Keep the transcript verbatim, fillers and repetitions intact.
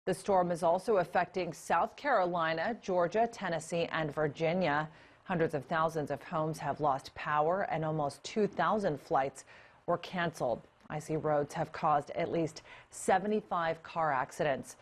The storm is also affecting South Carolina, Georgia, Tennessee, and Virginia. Hundreds of thousands of homes have lost power and almost two thousand flights were canceled. Icy roads have caused at least seventy-five car accidents.